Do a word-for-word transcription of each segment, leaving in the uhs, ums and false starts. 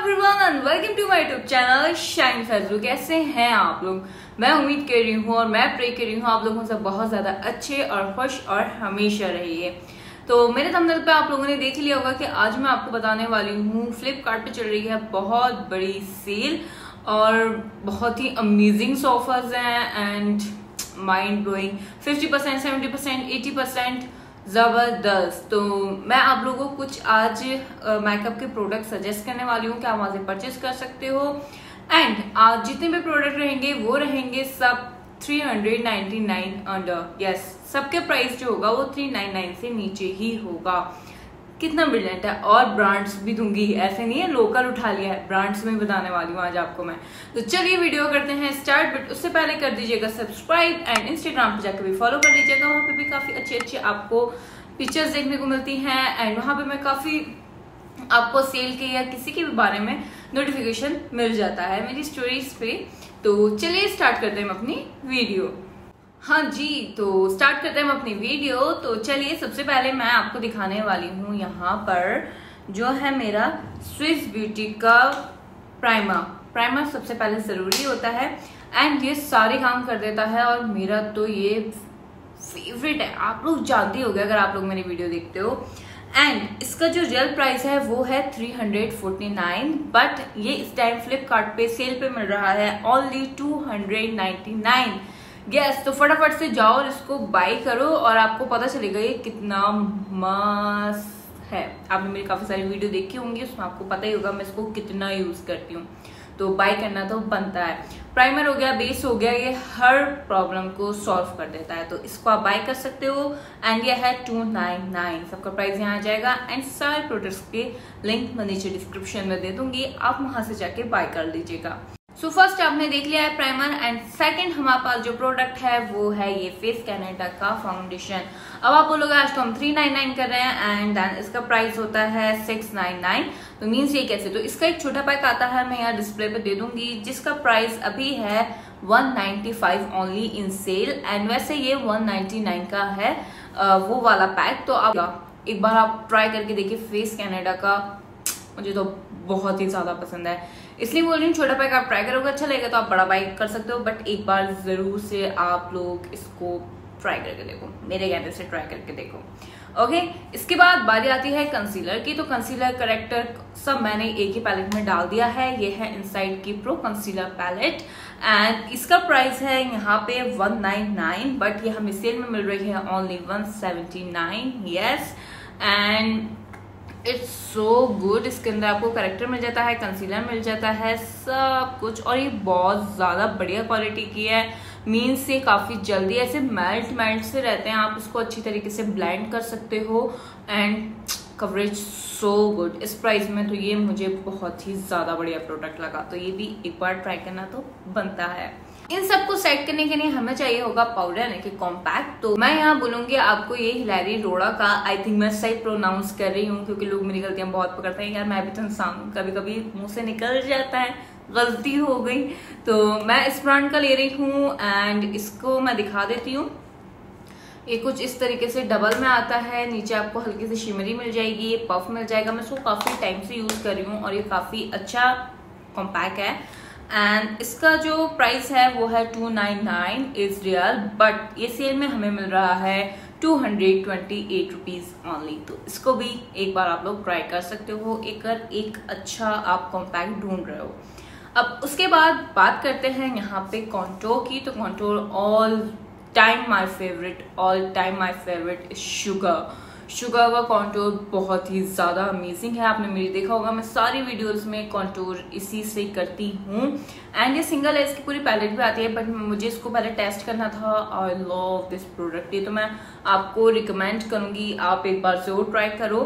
Everyone and welcome to my YouTube channel shine Faizlu. कैसे हैं आप लोग? मैं उम्मीद कर रही हूँ और मैं प्रे कर रही हूँ आप लोगों से बहुत ज्यादा अच्छे और खुश और हमेशा रहिए। तो मेरे थंबनेल पे आप लोगों ने देख लिया होगा कि आज मैं आपको बताने वाली हूँ फ्लिपकार्ट पे चल रही है बहुत बड़ी सेल और बहुत ही अमेजिंग सोफाज हैं and mind blowing. Fifty percent seventy percent eighty percent जबरदस्त। तो मैं आप लोगों को कुछ आज मेकअप के प्रोडक्ट सजेस्ट करने वाली हूँ कि आप वहां से परचेज कर सकते हो। एंड आज जितने भी प्रोडक्ट रहेंगे वो रहेंगे सब three hundred ninety nine under. Yes, सबके प्राइस जो होगा वो थ्री नाइन नाइन से नीचे ही होगा। कितना ब्रिलियंट है। और ब्रांड्स भी दूंगी, ऐसे नहीं है लोकल उठा लिया है, ब्रांड्स में बताने वाली हूँ आज आपको मैं। तो चलिए वीडियो करते हैं स्टार्ट, बट उससे पहले कर दीजिएगा सब्सक्राइब एंड इंस्टाग्राम पे जाकर भी फॉलो कर लीजिएगा। वहाँ पे भी काफी अच्छे अच्छे आपको पिक्चर्स देखने को मिलती हैं एंड वहाँ पे मैं काफी आपको सेल के या किसी के भी बारे में नोटिफिकेशन मिल जाता है मेरी स्टोरीज पे। तो चलिए स्टार्ट करते हैं हम अपनी वीडियो। हाँ जी, तो स्टार्ट करते हैं हम अपनी वीडियो। तो चलिए सबसे पहले मैं आपको दिखाने वाली हूँ यहाँ पर जो है मेरा स्विस ब्यूटी का प्राइमर। प्राइमर सबसे पहले जरूरी होता है एंड ये सारे काम कर देता है और मेरा तो ये फेवरेट है। आप लोग जानते होंगे अगर आप लोग मेरी वीडियो देखते हो। एंड इसका जो रियल प्राइस है वो है three hundred forty nine, but ये इस टाइम फ्लिपकार्ट पे सेल पे मिल रहा है only two hundred ninety nine. Yes, तो फटाफट से जाओ और इसको बाय करो और आपको पता चलेगा ये कितना मस्त है। आपने मेरी काफी सारी वीडियो देखी होंगी, उसमें आपको पता ही होगा मैं इसको कितना यूज करती हूँ। तो बाय करना तो बनता है। प्राइमर हो गया, बेस हो गया, ये हर प्रॉब्लम को सॉल्व कर देता है। तो इसको आप बाय कर सकते हो एंड ये है टू नाइन नाइन। सबका प्राइस यहाँ आ जाएगा एंड सारे प्रोडक्ट्स के लिंक मैं नीचे डिस्क्रिप्शन में दे दूंगी, आप वहां से जाके बाय कर लीजिएगा। सो so फर्स्ट आपने देख लिया है प्राइमर एंड सेकंड हमारे पास जो प्रोडक्ट है वो है ये फेस कैनेडा का फाउंडेशन। अब आप बोलोगे आज तो हम थ्री नाइन नाइन कर रहे हैं एंड देन इसका प्राइस होता है सिक्स नाइन नाइन। तो मीन्स ये कैसे? तो इसका एक छोटा पैक आता है, मैं यहाँ डिस्प्ले पे दे दूंगी, जिसका प्राइस अभी है one ninety five only in sale and वैसे ये वन नाइन्टी नाइन का है वो वाला पैक। तो आप एक बार आप ट्राई करके देखिए फेस कैनेडा का, मुझे तो बहुत ही ज्यादा पसंद है इसलिए बोल रही हूँ छोटा पैक आप ट्राई करोगे अच्छा लगेगा तो आप बड़ा बाय कर सकते हो, बट एक बार जरूर से आप लोग इसको ट्राई करके देखो, मेरे कहने से ट्राई करके देखो। ओके, इसके बाद बारी आती है कंसीलर की। तो कंसीलर करेक्टर सब मैंने एक ही पैलेट में डाल दिया है। ये है इनसाइड की प्रो कंसीलर पैलेट एंड इसका प्राइस है यहाँ पे वन नाइन नाइन, बट ये हमें सेल में मिल रही है only one seventy nine. Yes, and it's so good. इसके अंदर आपको करेक्टर मिल जाता है, कंसीलर मिल जाता है, सब कुछ, और ये बहुत ज्यादा बढ़िया क्वालिटी की है। मीन्स से काफी जल्दी ऐसे मेल्ट मेल्ट से रहते हैं, आप इसको अच्छी तरीके से ब्लेंड कर सकते हो एंड कवरेज सो गुड। इस प्राइस में तो ये मुझे बहुत ही ज्यादा बढ़िया प्रोडक्ट लगा, तो ये भी एक बार ट्राई करना तो बनता है। इन सबको सेट करने के लिए हमें चाहिए होगा पाउडर यानी कि कॉम्पैक्ट। तो मैं यहाँ बोलूंगी आपको ये हिलेरी रोड़ा का, आई थिंक मैं सही प्रोनाउंस कर रही हूँ क्योंकि लोग मेरी गलतियां बहुत पकड़ते हैं। यार मैं भी तो इंसान हूँ, कभी कभी मुंह से निकल जाता है, गलती हो गई। तो मैं इस ब्रांड का ले रही हूँ एंड इसको मैं दिखा देती हूँ। ये कुछ इस तरीके से डबल में आता है, नीचे आपको हल्की सी शिमरी मिल जाएगी, ये पफ मिल जाएगा। मैं इसको काफी टाइम से यूज कर रही हूँ और ये काफी अच्छा कॉम्पैक्ट है एंड इसका जो प्राइस है वो है two nine nine is real, but ये सेल में हमें मिल रहा है two hundred twenty eight rupees only. तो इसको भी एक बार आप लोग ट्राई कर सकते हो एक एक अच्छा आप कॉम्पैक्ट ढूंढ रहे हो। अब उसके बाद बात करते हैं यहाँ पे कॉन्टोर की। तो contour all time my favourite, all time my favourite is Sugar. Sugar का कॉन्टोर बहुत ही ज्यादा अमेजिंग है। आपने मेरी देखा होगा मैं सारी वीडियोस में कॉन्टोर इसी से करती हूँ एंड ये सिंगल है, इसकी पूरी पैलेट भी आती है, बट मुझे इसको पहले टेस्ट करना था। आई लव दिस प्रोडक्ट, ये तो मैं आपको रिकमेंड करूंगी, आप एक बार जरूर ट्राई करो।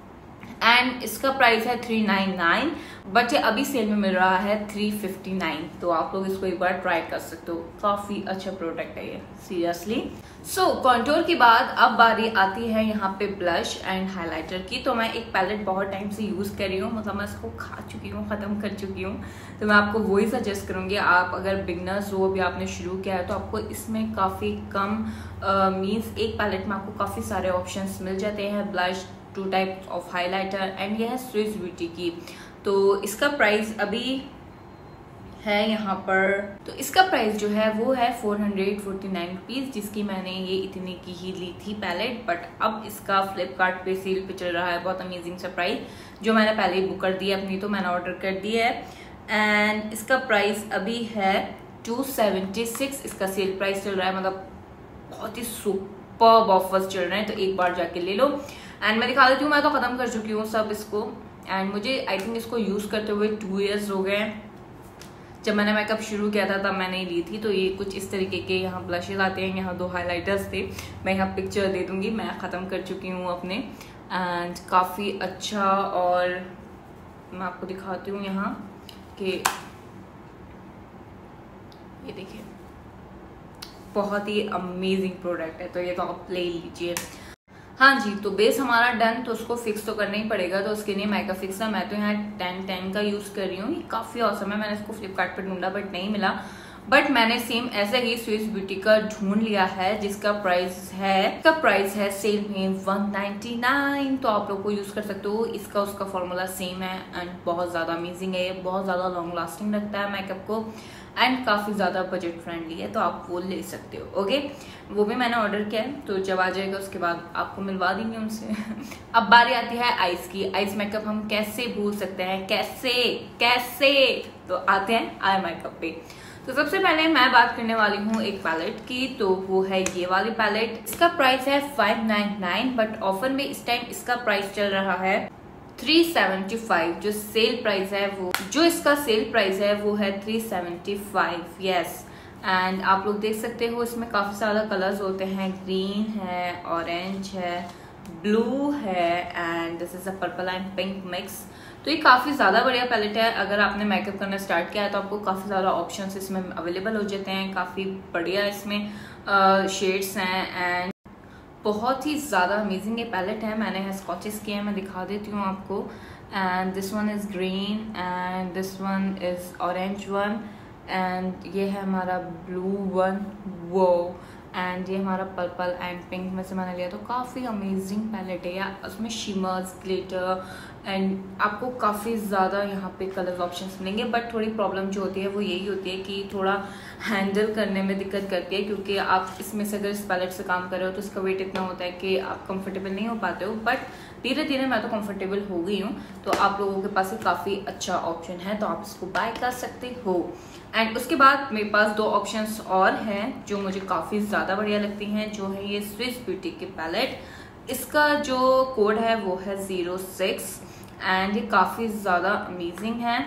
एंड इसका प्राइस है थ्री नाइन नाइन, बट ये अभी सेल में मिल रहा है थ्री फिफ्टी नाइन। तो आप लोग इसको एक बार ट्राई कर सकते हो, काफी अच्छा प्रोडक्ट है ये सीरियसली। सो कॉन्टोर के बाद अब बारी आती है यहाँ पे ब्लश एंड हाइलाइटर की। तो मैं एक पैलेट बहुत टाइम से यूज कर रही हूँ, मतलब मैं इसको खा चुकी हूँ, खत्म कर चुकी हूँ। तो मैं आपको वही सजेस्ट करूंगी, आप अगर बिगनर्स हो, अभी आपने शुरू किया है तो आपको इसमें काफी कम मीन्स एक पैलेट में आपको काफी सारे ऑप्शंस मिल जाते हैं। Blush, two type of highlighter and यह है स्विस ब्यूटी की। तो इसका प्राइस अभी है यहाँ पर, तो इसका प्राइस जो है वो है four hundred forty nine rupees, जिसकी मैंने ये इतने की ही ली थी पैलेट। बट अब इसका फ्लिपकार्ट पे सेल पे चल रहा है बहुत अमेजिंग सा प्राइस, जो मैंने पहले ही बुक कर दिया अपनी, तो मैंने ऑर्डर कर दिया है। एंड इसका प्राइस अभी है टू सेवेंटी सिक्स, इसका सेल प्राइस चल रहा है, मतलब बहुत ही सुपर्ब ऑफर्स चल रहे हैं, तो एक बार जाके ले लो। एंड मैं दिखा देती हूँ, मैं तो ख़त्म कर चुकी हूँ सब इसको। एंड मुझे आई थिंक इसको यूज़ करते हुए टू ईयर्स हो गए हैं। जब मैंने मेकअप शुरू किया था तब मैंने ली थी। तो ये कुछ इस तरीके के यहाँ ब्लशेस आते हैं, यहाँ दो हाइलाइटर्स थे, मैं यहाँ पिक्चर दे दूँगी। मैं ख़त्म कर चुकी हूँ अपने, एंड काफ़ी अच्छा। और मैं आपको दिखाती हूँ यहाँ कि ये देखिए, बहुत ही अमेजिंग प्रोडक्ट है, तो ये तो आप ले लीजिए। हाँ जी, तो बेस हमारा डन, तो उसको फिक्स तो करना ही पड़ेगा, तो उसके लिए मेकअप फिक्सर मैं तो यहाँ टेन टेन का यूज़ कर रही हूँ। ये काफ़ी औसम है, मैंने इसको फ्लिपकार्ट पर ढूंढा बट नहीं मिला। बट मैंने सेम ऐसे ही स्विस ब्यूटी का ढूंढ लिया है, जिसका प्राइस है इसका प्राइस है सेल में वन नाइन्टी नाइन, तो आप लोग को यूज़ कर सकते हो। इसका उसका फॉर्मूला सेम है एंड बहुत ज़्यादा अमेजिंग है, बहुत ज़्यादा लॉन्ग लास्टिंग रखता है मेकअप को, एंड काफ़ी ज़्यादा बजट फ्रेंडली है, तो आप वो ले सकते हो। ओके, वो भी मैंने ऑर्डर किया है, तो जब आ जाएगा उसके बाद आपको मिलवा देंगे उनसे। अब बारी आती है आइस की। आइस मेकअप हम कैसे भूल सकते हैं, कैसे कैसे तो आते हैं आई मेकअप पे। तो सबसे पहले मैं बात करने वाली हूँ एक पैलेट की, तो वो है ये वाली पैलेट। इसका प्राइस है five nine nine, but offer में इस टाइम इसका प्राइस चल रहा है थ्री सेवेंटी फाइव। जो सेल प्राइस है वो जो इसका सेल प्राइस है वो है three seventy five. Yes, and आप लोग देख सकते हो इसमें काफ़ी सारा कलर्स होते हैं, ग्रीन है, ऑरेंज है, ब्लू है, and this is a purple and pink mix. तो ये काफ़ी ज़्यादा बढ़िया पैलेट है। अगर आपने मेकअप करना स्टार्ट किया है तो आपको काफ़ी ज़्यादा ऑप्शंस इसमें अवेलेबल हो जाते हैं, काफ़ी बढ़िया इसमें शेड्स हैं, एंड बहुत ही ज़्यादा अमेजिंग ये पैलेट है। मैंने है स्कॉचेस किए हैं, मैं दिखा देती हूँ आपको। And this one is green and this one is orange one, and ये है हमारा ब्लू वन, वो एंड ये हमारा पर्पल एंड पिंक में से मैंने लिया। तो काफ़ी अमेजिंग पैलेट है यार, उसमें शिमर्स, ग्लिटर, एंड आपको काफ़ी ज़्यादा यहाँ पे कलर ऑप्शंस मिलेंगे। बट थोड़ी प्रॉब्लम जो होती है वो यही होती है कि थोड़ा हैंडल करने में दिक्कत करती है, क्योंकि आप इसमें से अगर इस पैलेट से काम कर रहे हो तो इसका वेट इतना होता है कि आप कंफर्टेबल नहीं हो पाते हो। बट धीरे धीरे मैं तो कंफर्टेबल हो गई हूँ, तो आप लोगों के पास काफ़ी अच्छा ऑप्शन है, तो आप इसको बाय कर सकते हो। एंड उसके बाद मेरे पास दो ऑप्शंस और हैं जो मुझे काफ़ी ज़्यादा बढ़िया लगती हैं, जो है ये स्विस ब्यूटी की पैलेट। इसका जो कोड है वो है ज़ीरो सिक्स, एंड ये काफ़ी ज़्यादा अमेजिंग है।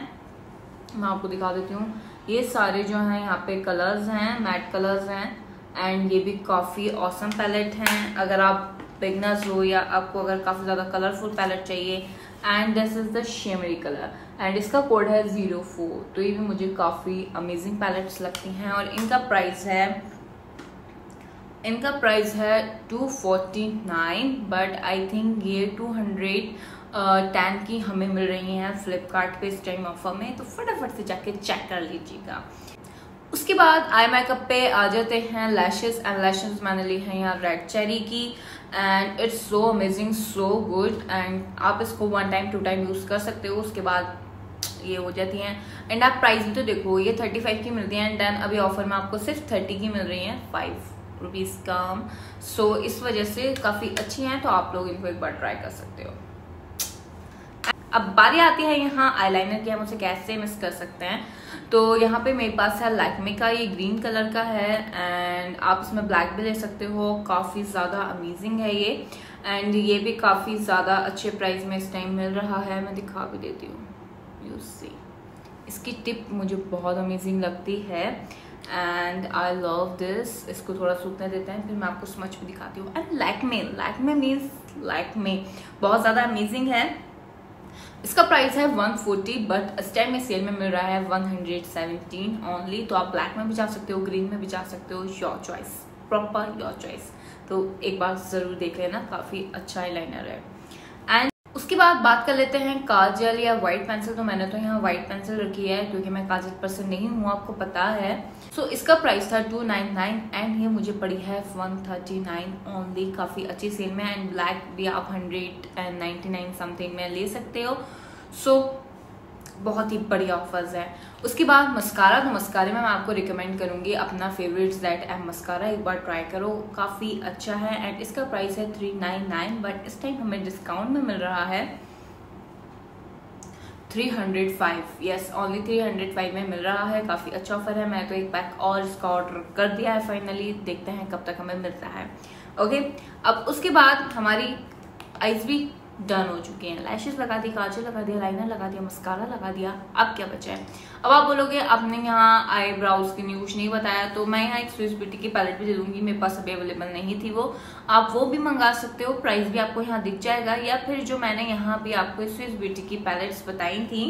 मैं आपको दिखा देती हूँ, ये सारे जो हैं यहाँ पे कलर्स हैं, मैट कलर्स हैं, एंड ये भी काफ़ी ऑसम पैलेट हैं। अगर आप बिगनर्स हो या आपको अगर काफ़ी ज़्यादा कलरफुल पैलेट चाहिए, and this is the shimmery colour, and इसका कोड है ज़ीरो फोर। तो ये भी मुझे काफ़ी अमेजिंग पैलेट्स लगती हैं, और इनका प्राइस है इनका प्राइस है two forty nine, but I think ये टू हंड्रेड टेन की हमें मिल रही हैं फ्लिपकार्ट पे इस टाइम ऑफर में, तो फटाफट से जाके चेक कर लीजिएगा। उसके बाद आई मेकअप पे आ जाते हैं लैशेस, एंड लैशेस मैंने ली हैं यहाँ रेड चेरी की, and it's so amazing, so good, and आप इसको one time to time use कर सकते हो, उसके बाद ये हो जाती हैं। एंड आप प्राइस भी तो देखो, ये थर्टी फाइव की मिलती हैं, एंड देन अभी ऑफर में आपको सिर्फ थर्टी की मिल रही हैं, फाइव रुपीज़ कम। सो so, इस वजह से काफ़ी अच्छी हैं, तो आप लोग इनको एक बार ट्राई कर सकते हो। अब बारी आती है यहाँ आईलाइनर की, हम उसे कैसे मिस कर सकते हैं। तो यहाँ पे मेरे पास है लैक्मे का, ये ग्रीन कलर का है, एंड आप इसमें ब्लैक भी ले सकते हो, काफ़ी ज़्यादा अमेजिंग है ये, एंड ये भी काफ़ी ज़्यादा अच्छे प्राइस में इस टाइम मिल रहा है। मैं दिखा भी देती हूँ, यू सी, इसकी टिप मुझे बहुत अमेजिंग लगती है, एंड आई लव दिस। इसको थोड़ा सूखने देते हैं, फिर मैं आपको स्मच भी दिखाती हूँ। एंड लैक्मे लैक्मे मीन्स लैक्मे बहुत ज़्यादा अमेजिंग है। इसका प्राइस है वन फोर्टी, बट इस टाइम में सेल में मिल रहा है वन सेवेंटीन ओनली। तो आप ब्लैक में भी जा सकते हो, ग्रीन में भी जा सकते हो, your choice, proper your choice. तो एक बार ज़रूर देख लेना, काफ़ी अच्छा आईलाइनर है। एंड उसके बाद बात कर लेते हैं काजल या वाइट पेंसिल। तो मैंने तो यहाँ वाइट पेंसिल रखी है, क्योंकि मैं काजल पसंद नहीं हूँ, आपको पता है। सो so, इसका प्राइस था टू नाइन नाइन, एंड ये मुझे पड़ी है वन थर्टी नाइन ओनली, काफ़ी अच्छी सेल में। एंड ब्लैक भी आप hundred and ninety nine something में ले सकते हो। सो so, बहुत ही बढ़िया ऑफर्स हैं। उसके बाद मस्कारा, तो मस्कारे में मैं आपको रिकमेंड करूंगी अपना फेवरेट ज़ेड एम मस्कारा, एक बार ट्राई करो, काफ़ी अच्छा है एंड इसका प्राइस है थ्री नाइन नाइन, बट इस टाइम हमें डिस्काउंट में मिल रहा है three hundred five, yes only three hundred five में मिल रहा है। काफ़ी अच्छा ऑफर है। मैं तो एक पैक और इसका ऑर्डर कर दिया है फाइनली, देखते हैं कब तक हमें मिलता है। ओके, अब उसके बाद हमारी आईज भी डन हो चुके हैं। लैशेस लगा दी, काजल लगा दिया, लाइनर लगा दिया, मस्कारा लगा दिया, अब क्या बचा है। अब आप बोलोगे आपने यहाँ आई ब्राउज के लिए कुछ नहीं बताया, तो मैं यहाँ एक स्विस ब्यूटी की पैलेट भी दे दूंगी, मेरे पास अभी अवेलेबल नहीं थी वो, आप वो भी मंगा सकते हो, प्राइस भी आपको यहाँ दिख जाएगा। या फिर जो मैंने यहाँ भी आपको स्विस ब्यूटी की पैलेट्स बताई थी,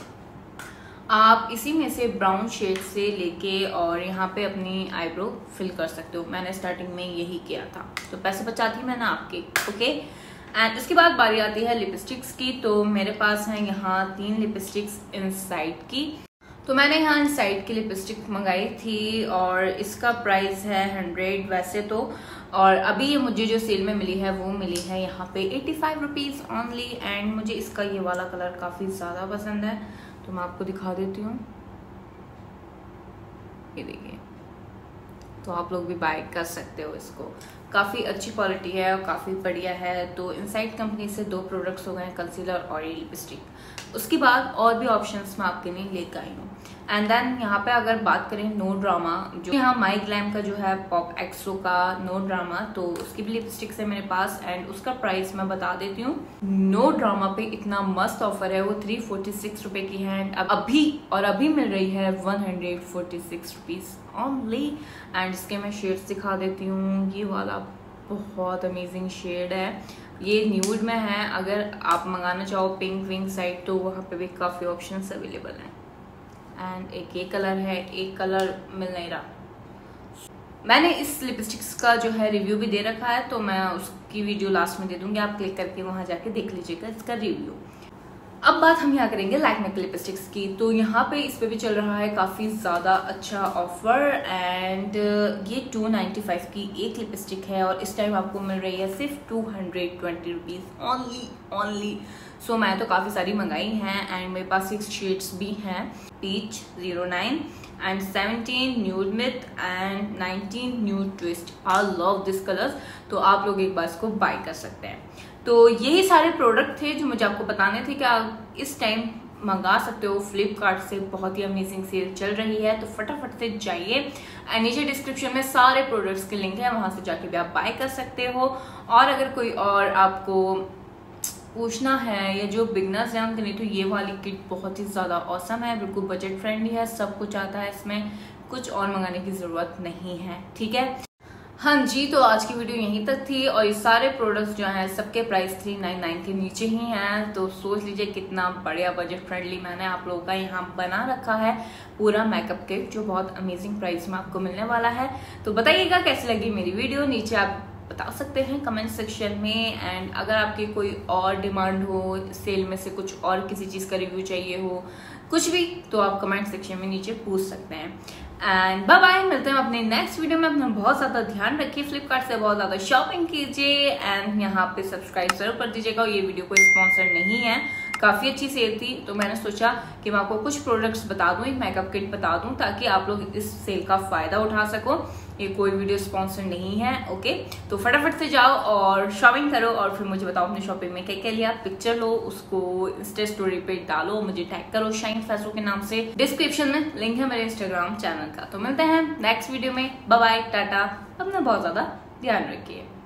आप इसी में से ब्राउन शेड से लेके और यहाँ पे अपनी आईब्रो फिल कर सकते हो। मैंने स्टार्टिंग में यही किया था, तो पैसे बचाती मैंने आपके। ओके, एंड उसके बाद बारी आती है लिपस्टिक्स की। तो मेरे पास है यहाँ तीन लिपस्टिक्स इनसाइड की। तो मैंने यहाँ इनसाइड की लिपस्टिक मंगाई थी और इसका प्राइस है हंड्रेड वैसे तो, और अभी मुझे जो सेल में मिली है वो मिली है यहाँ पे eighty five rupees only. And मुझे इसका ये वाला कलर काफ़ी ज़्यादा पसंद है, तो मैं आपको दिखा देती हूँ, ये देखिए, तो आप लोग भी बाय कर सकते हो इसको। काफ़ी अच्छी क्वालिटी है और काफ़ी बढ़िया है। तो इनसाइड कंपनी से दो प्रोडक्ट्स हो गए हैं, कंसीलर और ये लिपस्टिक। उसके बाद और भी ऑप्शंस मैं आपके लिए लेकर आई हूँ। एंड देन यहाँ पे अगर बात करें नो ड्रामा, जो यहाँ माई ग्लैम का जो है पॉप एक्सो का नो ड्रामा, तो उसकी भी लिपस्टिक्स है मेरे पास एंड उसका प्राइस मैं बता देती हूँ। नो ड्रामा पे इतना मस्त ऑफर है, वो थ्री फोर्टी सिक्स रुपए की है एंड अभी और अभी मिल रही है one hundred forty six rupees only. And इसके मैं शेड्स दिखा देती हूँ। ये वाला बहुत अमेजिंग शेड है, ये न्यूड में है। अगर आप मंगाना चाहो पिंक विंक साइड, तो वहाँ पे भी काफ़ी ऑप्शंस अवेलेबल हैं। एंड एक ये कलर है, एक कलर मिल नहीं रहा। मैंने इस लिपस्टिक्स का जो है रिव्यू भी दे रखा है, तो मैं उसकी वीडियो लास्ट में दे दूंगी, आप क्लिक करके वहाँ जाके देख लीजिएगा इसका रिव्यू। अब बात हम यहाँ करेंगे लैक्मे के लिपस्टिक्स की। तो यहाँ पे इस पे भी चल रहा है काफ़ी ज़्यादा अच्छा ऑफर एंड ये टू नाइन्टी फाइव की एक लिपस्टिक है और इस टाइम आपको मिल रही है सिर्फ two hundred twenty rupees only only. So मैं तो काफ़ी सारी मंगाई हैं एंड मेरे पास सिक्स शेड्स भी हैं, peach zero nine and seventeen nude myth and nineteen nude twist. I love this colours, तो आप लोग एक बार इसको बाय कर सकते हैं। तो यही सारे प्रोडक्ट थे जो मुझे आपको बताने थे कि आप इस टाइम मंगा सकते हो फ्लिपकार्ट से। बहुत ही अमेजिंग सेल चल रही है, तो फटाफट से जाइए एंड नीचे डिस्क्रिप्शन में सारे प्रोडक्ट्स के लिंक है, वहां से जाके भी आप बाय कर सकते हो। और अगर कोई और आपको पूछना है या जो बिगनर्स हैं उनके लिए, तो ये वाली किट बहुत ही ज़्यादा औसम है, बिल्कुल बजट फ्रेंडली है, सब कुछ आता है इसमें, कुछ और मंगाने की ज़रूरत नहीं है। ठीक है, हाँ जी, तो आज की वीडियो यहीं तक थी और ये सारे प्रोडक्ट्स जो हैं सबके प्राइस थ्री नाइन नाइन के नीचे ही हैं। तो सोच लीजिए कितना बढ़िया बजट फ्रेंडली मैंने आप लोगों का यहाँ बना रखा है पूरा मेकअप किट, जो बहुत अमेजिंग प्राइस में आपको मिलने वाला है। तो बताइएगा कैसी लगी मेरी वीडियो, नीचे आप बता सकते हैं कमेंट सेक्शन में। एंड अगर आपकी कोई और डिमांड हो, सेल में से कुछ और किसी चीज़ का रिव्यू चाहिए हो, कुछ भी, तो आप कमेंट सेक्शन में नीचे पूछ सकते हैं। एंड बाय बाय, मिलते हैं अपने नेक्स्ट वीडियो में। अपना बहुत ज़्यादा ध्यान रखिए, फ्लिपकार्ट से बहुत ज़्यादा शॉपिंग कीजिए एंड यहाँ पे सब्सक्राइब जरूर कर दीजिएगा। ये वीडियो कोई स्पॉन्सर नहीं है, काफ़ी अच्छी सेल थी, तो मैंने सोचा कि मैं आपको कुछ प्रोडक्ट्स बता दूं, एक मेकअप किट बता दूं, ताकि आप लोग इस सेल का फ़ायदा उठा सको। ये कोई वीडियो स्पॉन्सर नहीं है। ओके, तो फटाफट से जाओ और शॉपिंग करो और फिर मुझे बताओ अपनी शॉपिंग में क्या क्या लिया। पिक्चर लो, उसको इंस्टा स्टोरी पे डालो, मुझे टैग करो शाइन फैसो के नाम से। डिस्क्रिप्शन में लिंक है मेरे इंस्टाग्राम चैनल का। तो मिलते हैं नेक्स्ट वीडियो में, बाय बाय, टाटा, अपना बहुत ज़्यादा ध्यान रखिए।